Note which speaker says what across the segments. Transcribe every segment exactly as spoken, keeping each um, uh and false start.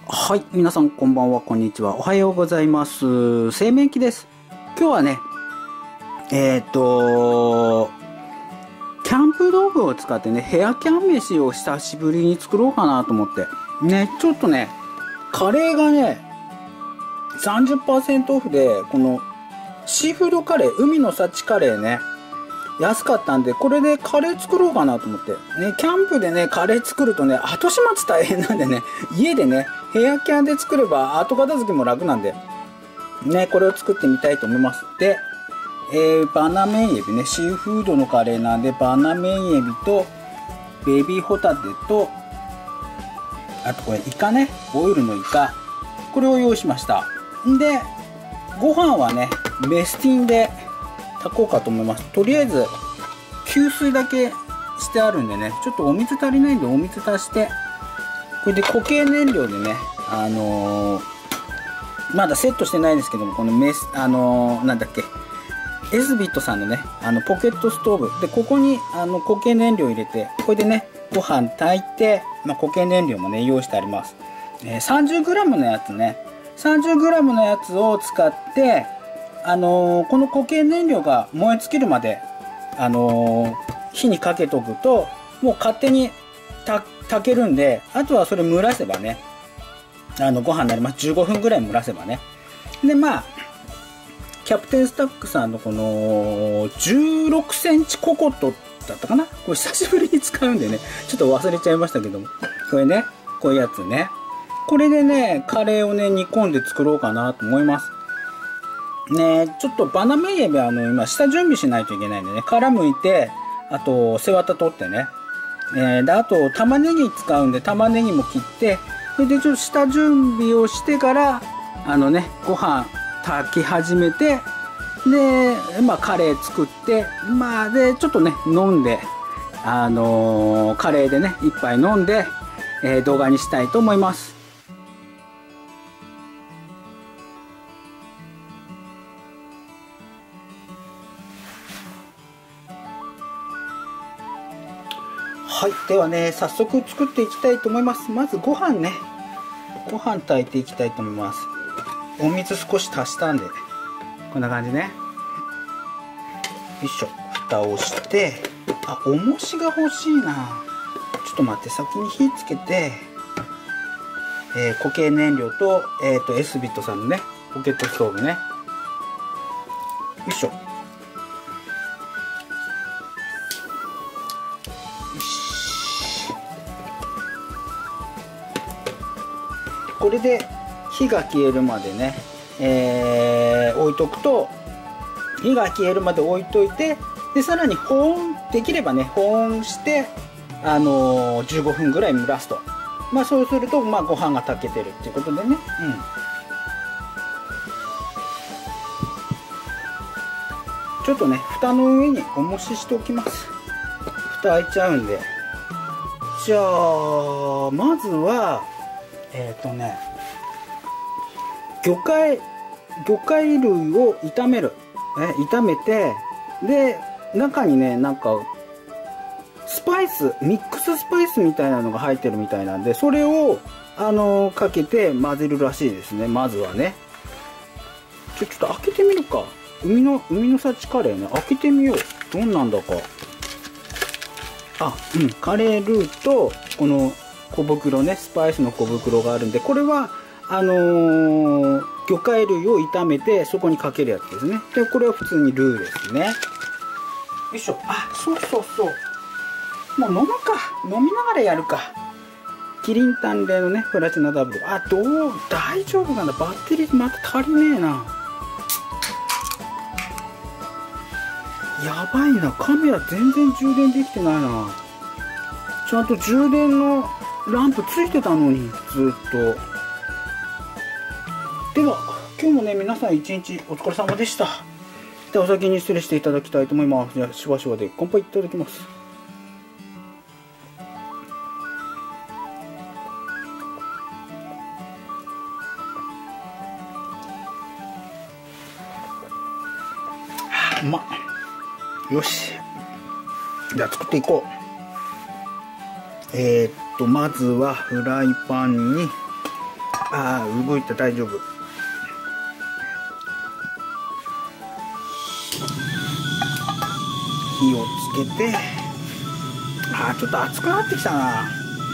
Speaker 1: はい、皆さんこんばんは、こんにちは、おはようございます。製麺機です。今日はね、えっと、キャンプ道具を使ってね、ヘアキャン飯を久しぶりに作ろうかなと思って。ね、ちょっとね、カレーがね、さんじゅっパーセントオフで、このシーフードカレー、海の幸カレーね、安かったんで、これでカレー作ろうかなと思って。ね、キャンプでね、カレー作るとね、後始末大変なんでね、家でね、ヘアキャンで作れば後片付けも楽なんで、ね、これを作ってみたいと思います。で、えー、バナメンエビね、シーフードのカレーなんで、バナメンエビと、ベビーホタテと、あとこれイカね、ボイルのイカ。これを用意しました。んで、ご飯はね、メスティンで炊こうかと思います。とりあえず、給水だけしてあるんでね、ちょっとお水足りないんでお水足して、これで固形燃料でね、あのー、まだセットしてないですけども、このメス、あのー、なんだっけ、エスビットさんのね、あの、ポケットストーブ。で、ここに、あの、固形燃料入れて、これでね、ご飯炊いて、まあ、固形燃料もね、用意してあります。えー、さんじゅうグラム のやつね、さんじゅうグラム のやつを使って、あのー、この固形燃料が燃え尽きるまで、あのー、火にかけとくと、もう勝手に炊けるんで、あとはそれ蒸らせばね、あの、ご飯になります。じゅうごふんぐらい蒸らせばね。で、まあ、キャプテンスタックさんのこの、じゅうろくセンチココットだったかな？これ久しぶりに使うんでね、ちょっと忘れちゃいましたけども。これね、こういうやつね。これでね、カレーをね、煮込んで作ろうかなと思います。ね、ちょっとバナメンエビはあの、今、下準備しないといけないんでね、殻むいて、あと、背わた取ってね。えー、で、あと、玉ねぎ使うんで、玉ねぎも切って、それでちょっと下準備をしてから、あのね、ご飯炊き始めて、で、まあ、カレー作って、まあ、で、ちょっとね、飲んで、あのー、カレーでね、一杯飲んで、えー、動画にしたいと思います。はい。ではね、早速作っていきたいと思います。まずご飯ね。ご飯炊いていきたいと思います。お水少し足したんで、こんな感じね。よいしょ。蓋をして、あ、重しが欲しいな。ちょっと待って、先に火つけて、えー、固形燃料と、えっと、エスビットさんのね、ポケットストーブね。よいしょ。これで火が消えるまでね、えー、置いとくと、火が消えるまで置いといて、で、さらに保温、できればね、保温して、あのー、じゅうごふんぐらい蒸らすと。まあそうすると、まあご飯が炊けてるっていうことでね。うん。ちょっとね、蓋の上に重ししておきます。蓋開いちゃうんで。じゃあ、まずは、えっとね、魚介、魚介類を炒める。ね、炒めて、で、中にね、なんか、スパイス、ミックススパイスみたいなのが入ってるみたいなんで、それを、あのー、かけて混ぜるらしいですね、まずはね。ちょ、ちょっと開けてみるか。海の、海の幸カレーね、開けてみよう。どんなんだか。あ、うん、カレールーと、この、小袋ね、スパイスの小袋があるんで、これは、あのー、魚介類を炒めて、そこにかけるやつですね。で、これは普通にルーですね。よいしょ。あ、そうそうそう。もう飲むか。飲みながらやるか。キリン淡麗のね、プラチナダブル。あ、どう、大丈夫かな。バッテリーまた足りねえな。やばいな。カメラ全然充電できてないな。ちゃんと充電のランプついてたのに、ずっと。では、今日もね、皆さん一日お疲れ様でした。では、お先に失礼していただきたいと思います。じゃあ、しばしばで乾杯いただきます。うまっ。よし。じゃあ、作っていこう。えー、っと、まずはフライパンに、 ああ、動いた、大丈夫。火をつけて、ああ、ちょっと熱くなってきたな。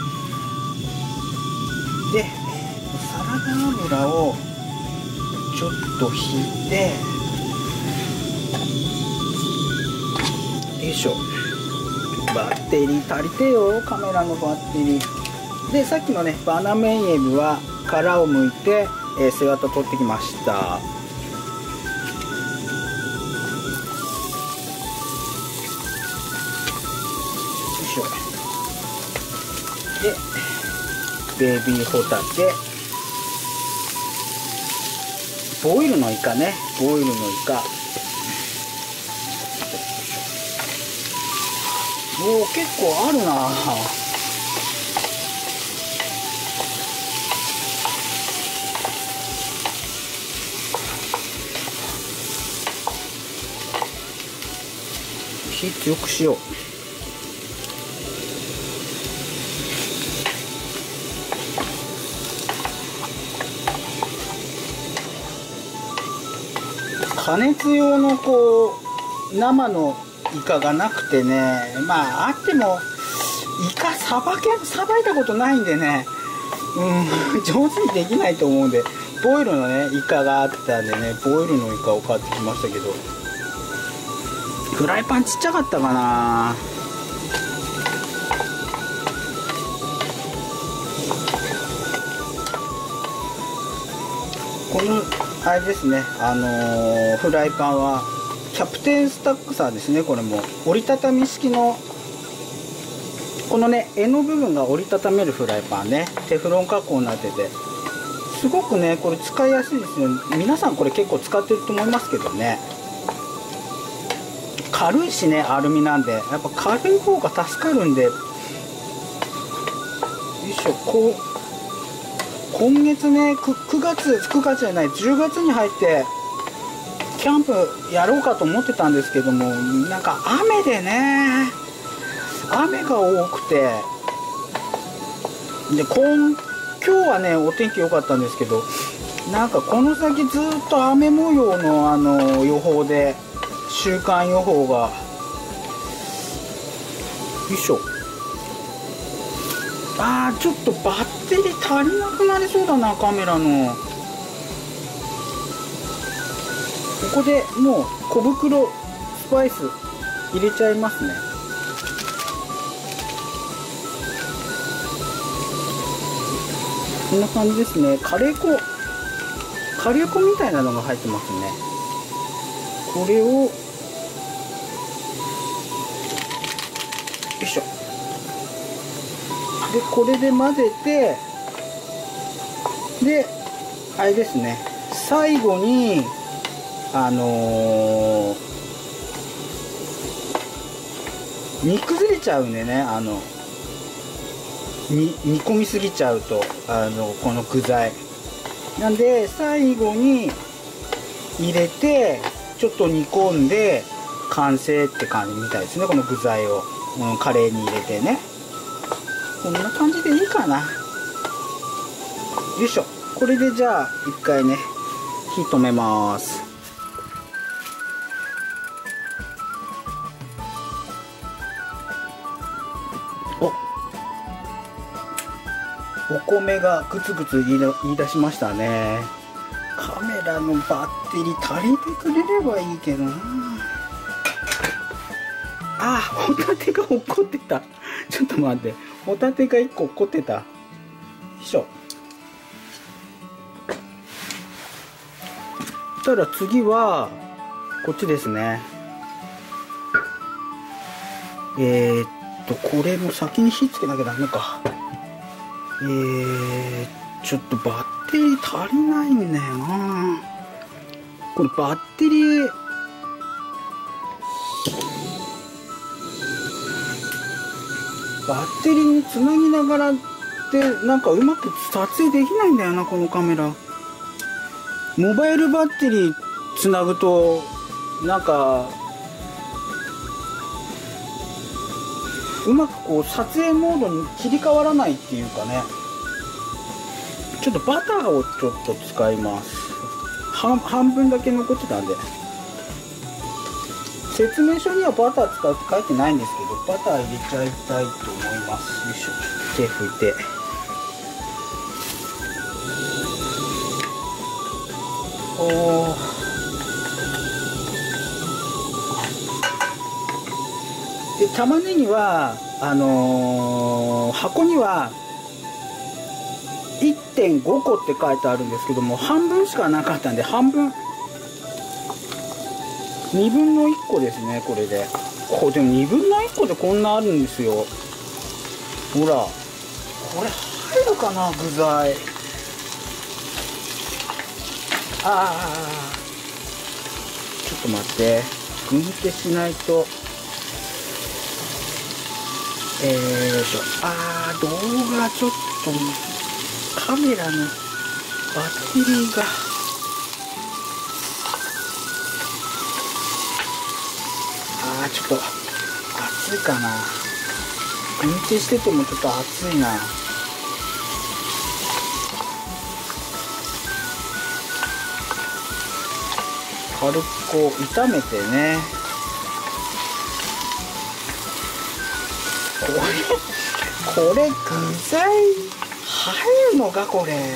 Speaker 1: で、サラダ油をちょっと引いて、よいしょ。バッテリー足りてよ、カメラのバッテリー。で、さっきのね、バナメイエビは殻を剥いて、えー、背わた取ってきました。よいしょ。で、ベビーホタテ。ボイルのイカね、ボイルのイカ。おお、結構あるな。火強くしよう。加熱用のこう生のイカがなくてね、まああってもイカさばけさばいたことないんでね、うん、上手にできないと思うんで、ボイルのねイカがあったんでね、ボイルのイカを買ってきましたけど、フライパンちっちゃかったかな。このあれですね、あのー、フライパンはキャプテンスタックさんですね。これも折りたたみ式の、このね柄の部分が折りたためるフライパンね、テフロン加工になってて、すごくねこれ使いやすいですよ。皆さんこれ結構使ってると思いますけどね、軽いしね、アルミなんでやっぱ軽い方が助かるんで、よいしょ。こう今月ね 9, 9月9月じゃないじゅうがつに入ってキャンプやろうかと思ってたんですけども、なんか雨でね、雨が多くて、で今今日はねお天気良かったんですけど、なんかこの先ずっと雨模様のあの予報で、週間予報が、よいしょ。あー、ちょっとバッテリー足りなくなりそうだな、カメラの。ここでもう小袋スパイス入れちゃいますね。こんな感じですね。カレー粉カレー粉みたいなのが入ってますね。これをよいしょ。でこれで混ぜて、であれですね、最後にあのー、煮崩れちゃうんでね、あのに煮込みすぎちゃうと、あのこの具材なんで、最後に入れてちょっと煮込んで完成って感じみたいですね。この具材を、うん、カレーに入れてね、こんな感じでいいかな。よいしょ。これでじゃあ一回ね火止めます。お米がグツグツ言い言い出しましたね。カメラのバッテリー足りてくれればいいけどな。あ、ホタテが落っこってた。ちょっと待って、ホタテがいっこ落っこってた。よいしょ。そしたら次はこっちですね。えー、っとこれも先に火つけなきゃダメか。えー、ちょっとバッテリー足りないんだよな。これバッテリーバッテリーにつなぎながらってなんかうまく撮影できないんだよな、このカメラ。モバイルバッテリーつなぐとなんかうまくこう撮影モードに切り替わらないっていうかね、 ちょっとバターをちょっと使います。半半分だけ残ってたんで、説明書にはバター使うって書いてないんですけど、バター入れちゃいたいと思います。よいしょ。手拭いて、おー、で玉ねぎはあのー、箱には いってんご 個って書いてあるんですけども、半分しかなかったんで、半分にぶんのいっこですね。これでこれでもにぶんのいっこでこんなあるんですよ。ほら、これ入るかな、具材。ああ、ちょっと待って、軍手しないと。えー、よいしょ。あー、動画ちょっとカメラのバッテリーが、あー、ちょっと熱いかな。運転しててもちょっと熱いな。軽くこう炒めてね。これこれ具材入るのか、これ。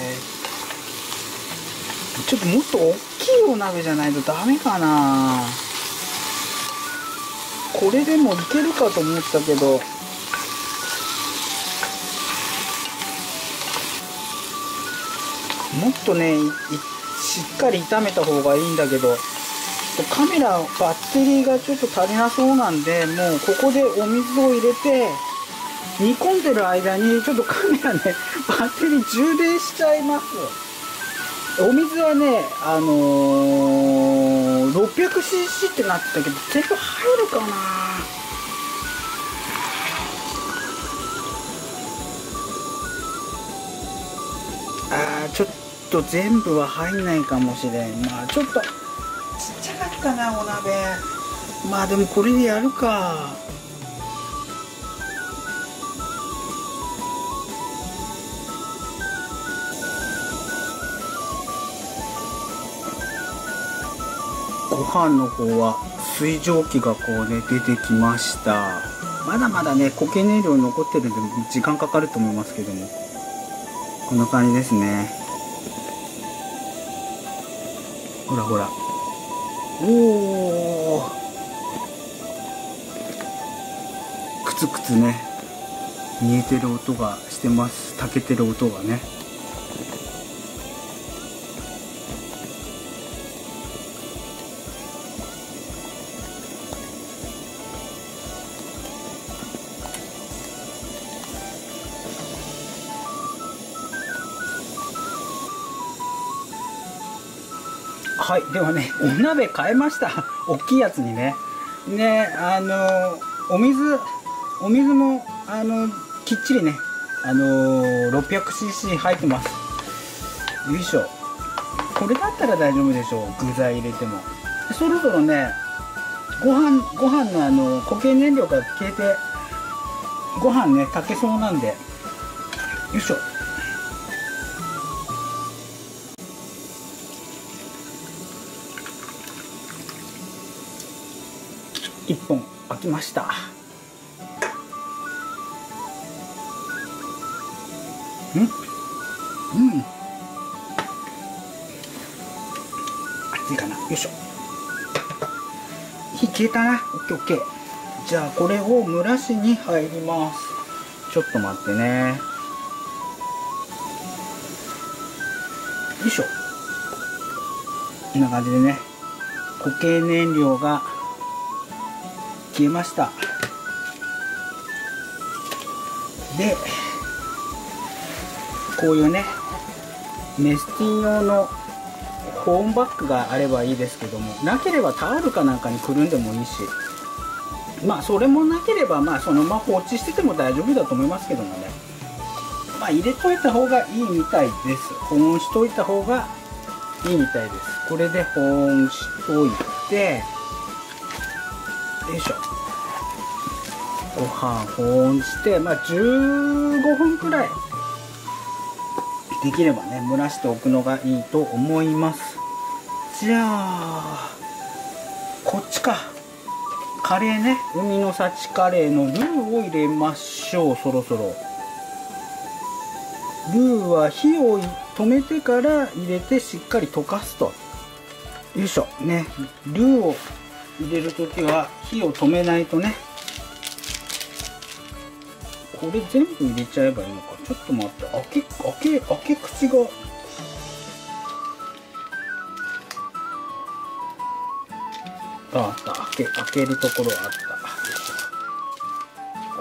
Speaker 1: ちょっともっと大きいお鍋じゃないとダメかな。これでもいけるかと思ったけど、もっとね、しっかり炒めた方がいいんだけど、カメラバッテリーがちょっと足りなそうなんで、もうここでお水を入れて煮込んでる間にちょっとカメラね、バッテリー充電しちゃいます。お水はね、あのー、ろっぴゃくシーシー ってなってたけど、全部入るかな。あー、ちょっと全部は入んないかもしれん。まあちょっとちっちゃかったな、お鍋。まあでもこれでやるか。ご飯の方は水蒸気がこうね出てきました。まだまだね固形燃料残ってるんで時間かかると思いますけども、こんな感じですね。ほらほら、おお、クツクツね煮えてる音がしてます。炊けてる音がね。はい、ではね、お鍋変えました。大きいやつにね。ね、あのお水お水もあのきっちりね、あの ろっぴゃくシーシー 入ってます。よいしょ。これだったら大丈夫でしょう。具材入れても。そろそろね、ご飯ご飯のあの固形燃料が消えて、ご飯ね炊けそうなんで。よいしょ。いっぽん開きました。うんうん熱いかな。よいしょ。火消えたな。オッケーオッケー。じゃあこれを蒸らしに入ります。ちょっと待ってね。よいしょ。こんな感じでね、固形燃料が消えました。で、こういうねメスティン用の保温バッグがあればいいですけども、なければタオルかなんかにくるんでもいいし、まあそれもなければまあそのまま放置してても大丈夫だと思いますけどもね。まあ入れといた方がいいみたいです。保温しといた方がいいみたいです。これで保温しといて、よいしょ。ご飯保温して、まあじゅうごふんくらいできればね蒸らしておくのがいいと思います。じゃあこっちか、カレーね、海の幸カレーのルーを入れましょう。そろそろルーは火を止めてから入れてしっかり溶かすと。よいしょね、ルーを入れるときは火を止めないとね。これ全部入れちゃえばいいのか。ちょっと待って、開け開け開け口がああった。開け開けるところあった。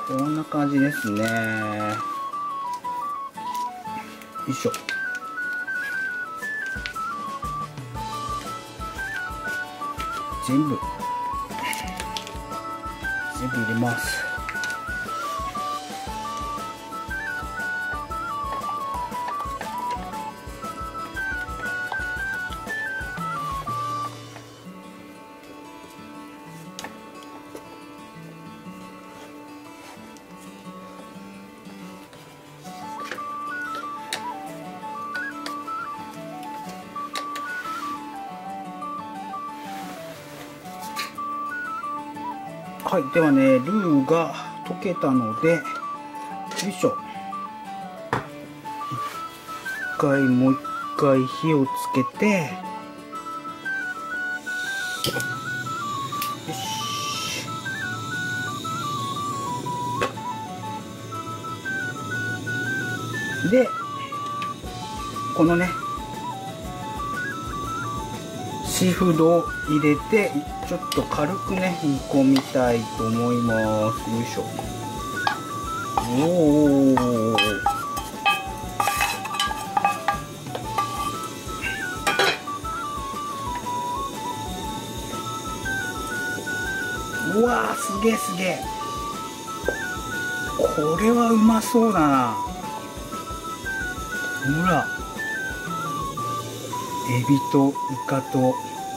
Speaker 1: こんな感じですね。よいしょ。全部全部入れます。はい、ではね、ルーが溶けたので、よいしょ。一回、もう一回火をつけて、よし。で、このね、シーフードを入れてちょっと軽くね煮込みたいと思います。よいしょ。おお、うわー、すげえすげえ。これはうまそうだな。ほら、エビとイカと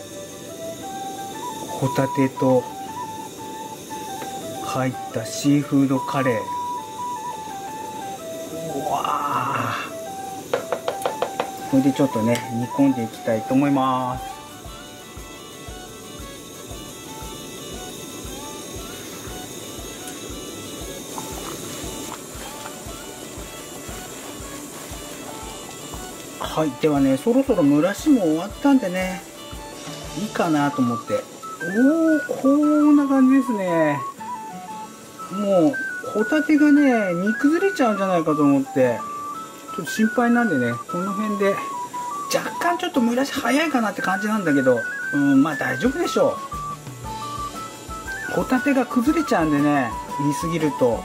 Speaker 1: ホタテと入ったシーフードカレー。うわー、これでちょっとね煮込んでいきたいと思います。はい、ではね、そろそろ蒸らしも終わったんでね、いいかなと思って。おお、こんな感じですね。もうホタテがね煮崩れちゃうんじゃないかと思って、ちょっと心配なんでね、この辺で若干ちょっと蒸らし早いかなって感じなんだけど、うん、まあ大丈夫でしょう。ホタテが崩れちゃうんでね、煮すぎると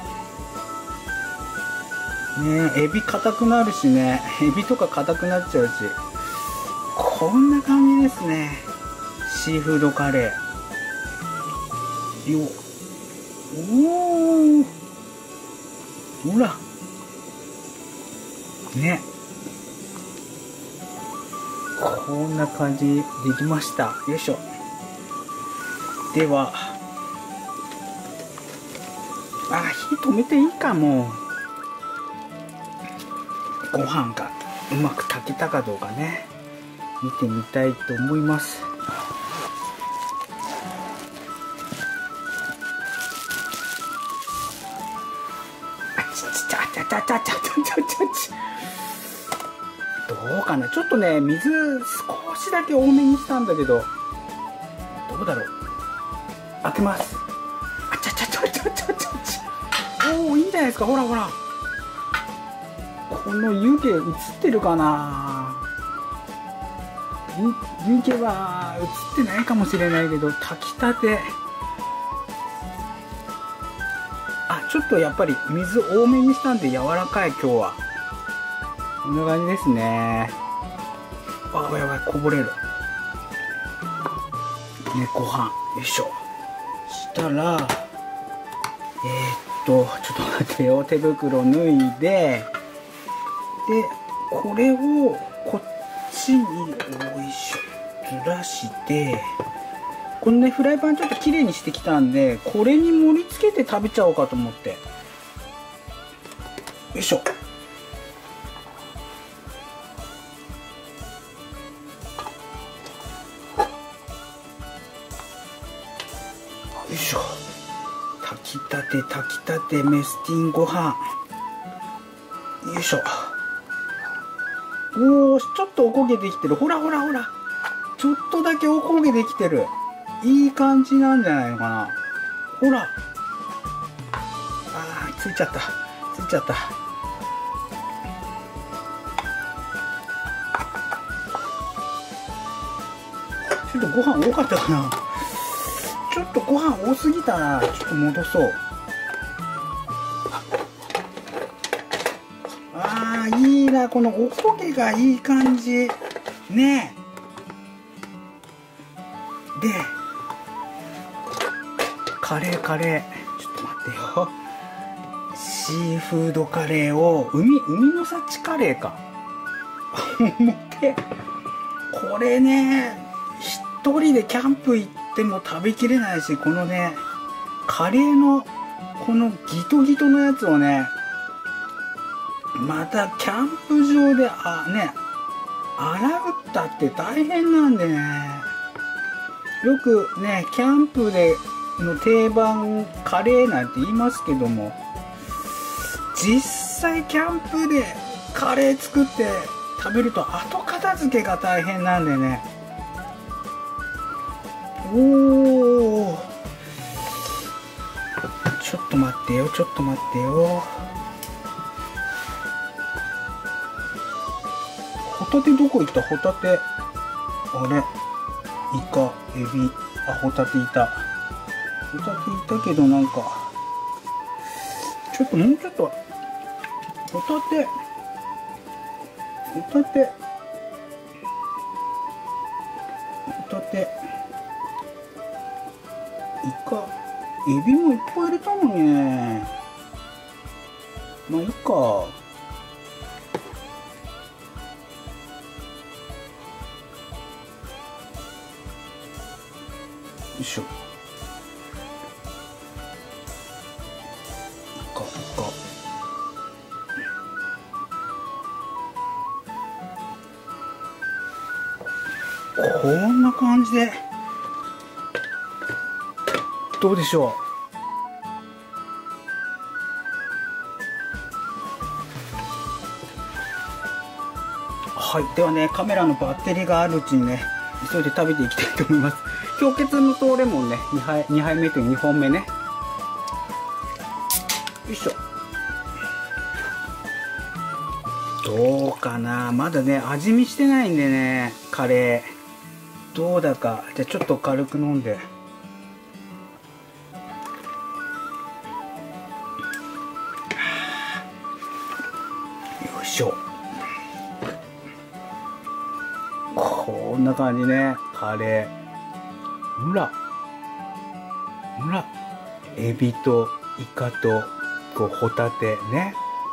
Speaker 1: ね、エビ硬くなるしね、エビとか硬くなっちゃうし。こんな感じですね、シーフードカレー。よっ、おお、ほらね、こんな感じできました。よいしょ。では、あ、火止めていいかも。ご飯がうまく炊けたかどうかね、見てみたいと思います。あちちちゃちゃちゃちゃちゃちゃちゃちゃ、どうかな。ちょっとね水少しだけ多めにしたんだけど、どうだろう。開けます。あちゃちゃちゃちゃちゃちゃちゃ、おお、いいんじゃないですか。ほらほら、この湯気映ってるかな。湯気は映ってないかもしれないけど、炊きたて。あ、ちょっとやっぱり水多めにしたんで柔らかい今日は。こんな感じですね。あ、やばいやばい、こぼれるね。ご飯、よいしょ。したらえー、っとちょっと待ってよ、手袋脱いで、でこれをこっちにおいしょずらして、このねフライパンちょっときれいにしてきたんで、これに盛り付けて食べちゃおうかと思って。よいしょ。 いしょ。炊きたて炊きたてメスティンご飯。よいしょ。おー、ちょっとおこげできてる。ほらほらほら。ちょっとだけおこげできてる。いい感じなんじゃないのかな。ほら。あー、ついちゃった。ついちゃった。ちょっとご飯多かったかな。ちょっとご飯多すぎたな。ちょっと戻そう。ああ、いいな。このおこげがいい感じ。ねえ。で、カレーカレー。ちょっと待ってよ。シーフードカレーを、海、海の幸カレーか。思って。これね、一人でキャンプ行っても食べきれないし、このね、カレーの、このギトギトのやつをね、またキャンプ場で、あ、ね、洗うったって大変なんでね。よくね、キャンプでの定番カレーなんて言いますけども、実際キャンプでカレー作って食べると後片付けが大変なんでね。おー、ちょっと待ってよ、ちょっと待ってよ。ホタテどこ行った？ホタテ。あれ、イカ、エビ、あ、ホタテいた。ホタテいたけどなんか、ちょっともうちょっと、ホタテ、ホタテ、ホタテ、イカ、エビもいっぱい入れたのにね。まあいいか。よいしょ。いかいか。こんな感じでどうでしょう。はい、ではね、カメラのバッテリーがあるうちにね、急いで食べていきたいと思います。氷結無糖レモンね、にはいにはいめというにほんめね。よいしょ。どうかな、まだね味見してないんでね、カレーどうだか。じゃあちょっと軽く飲んで。よいしょ。こんな感じね、カレー。ほらほら、エビとイカとこうホタテね。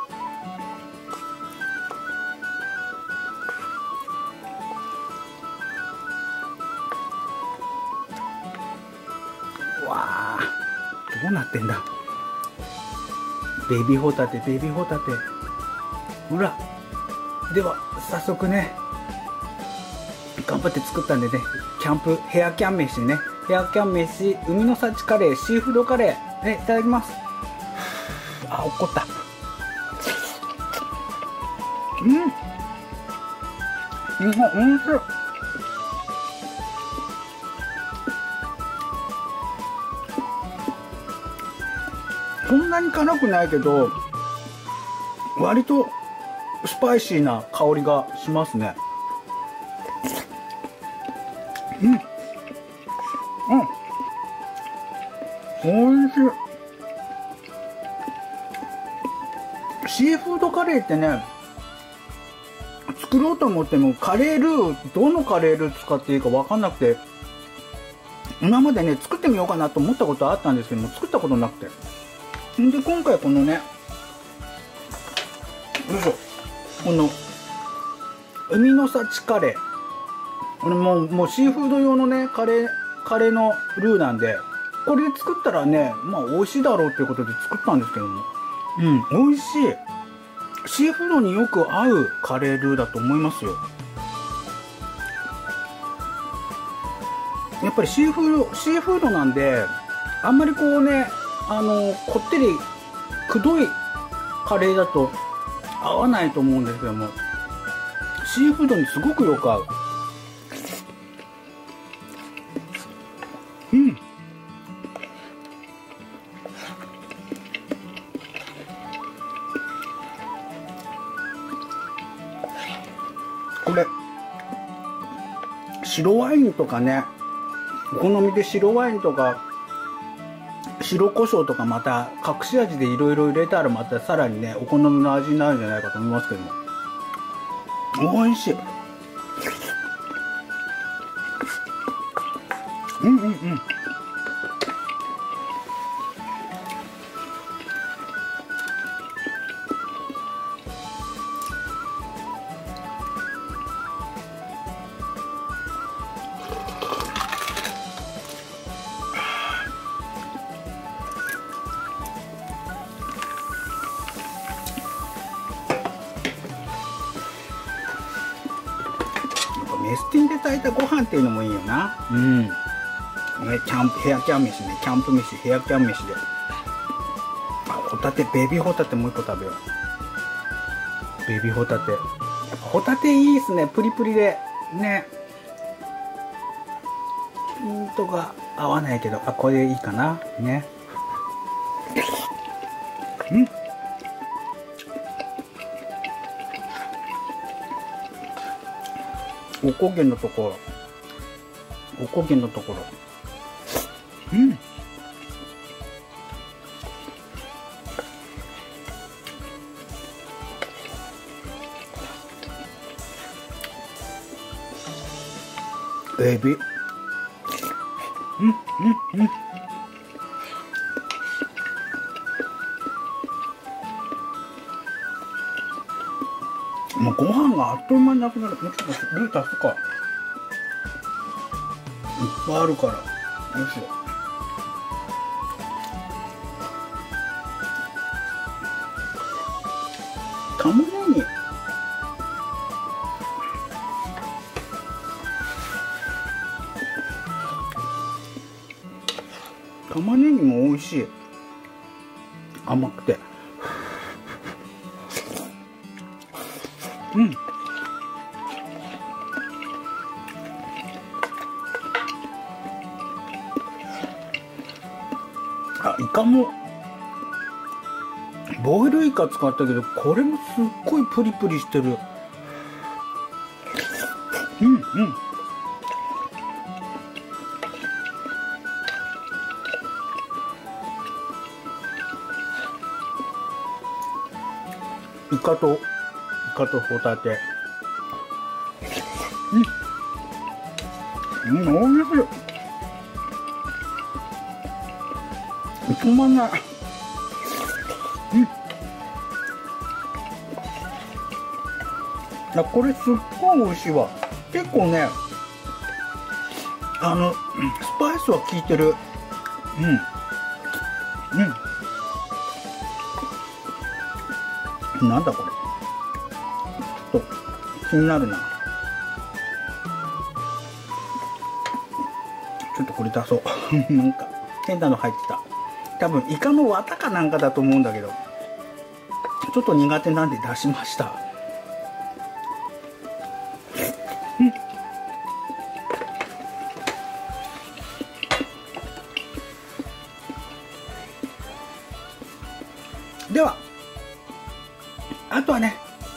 Speaker 1: わあ、どうなってんだ。ベビーホタテ、ベビーホタテ。ほら、では早速ね、頑張って作ったんでね、キャンプヘアキャン飯ね、ヘアキャン飯、海の幸カレー、シーフードカレーね、いただきます。あ、怒った。うん、うん、おいしい。そんなに辛くないけど、割とスパイシーな香りがしますね。うん、うん、おいしい。シーフードカレーってね、作ろうと思ってもカレールー、どのカレールー使っていいか分かんなくて、今までね作ってみようかなと思ったことあったんですけども、作ったことなくて、んで今回このね、よいしょ、この海の幸カレー、これもう、もうシーフード用のねカレーカレーのルーなんで、これで作ったらね、まあ美味しいだろうっていうことで作ったんですけども、うん、美味しい。シーフードによく合うカレールーだと思いますよ。やっぱりシーフードシーフードなんで、 あんまりこうね、あのこってりくどいカレーだと合わないと思うんですけども、シーフードにすごくよく合う。うん。これ白ワインとかね、お好みで白ワインとか白胡椒とかまた隠し味でいろいろ入れたらまたさらにねお好みの味になるんじゃないかと思いますけども、おいしい。うんうんうん。メスティンで炊いたご飯っていうのもいいよな。うん。ね、キャンプ、ヘアキャン飯ね。キャンプ飯、ヘアキャン飯で。あ、ホタテ、ベビーホタテもう一個食べよう。ベビーホタテ。やっぱホタテいいっすね。プリプリで。ね。うんとか合わないけど、あ、これでいいかな。ね。うん。おこげのところ、おこげのところ、うん。エビ、うんうんうん。もうご飯があっという間になくなる。もうちょっとルー足すか。いっぱいあるから。よいしょ。玉ねぎ。玉ねぎも美味しい。甘くて。うん。あ、イカもボイルイカ使ったけど、これもすっごいプリプリしてる。うんうん。イカとイカとホタテ。うん。うん、おいしい。止まんない。うん。あ、これすっごい美味しいわ。結構ね、あのスパイスは効いてる。うんうん。なんだこれ。ちょっと気になるな。ちょっとこれ出そう。なんか変なの入ってた。多分イカの綿かなんかだと思うんだけど、ちょっと苦手なんで出しました。ではあとはね、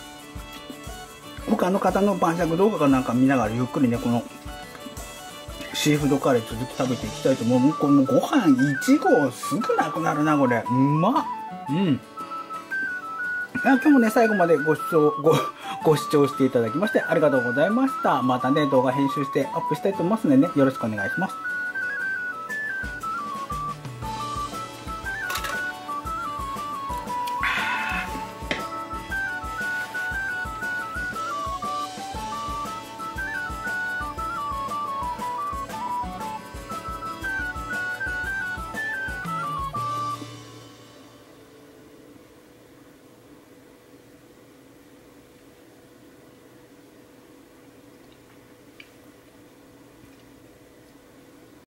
Speaker 1: 他の方の晩酌動画かなんか見ながらゆっくりね、このシーフードカレー続き食べていきたいと思う。もうこのご飯いち合すぐなくなるなこれ。うまっ。うん。今日もね最後までご視聴ごご視聴していただきましてありがとうございました。またね動画編集してアップしたいと思いますのでね、よろしくお願いします。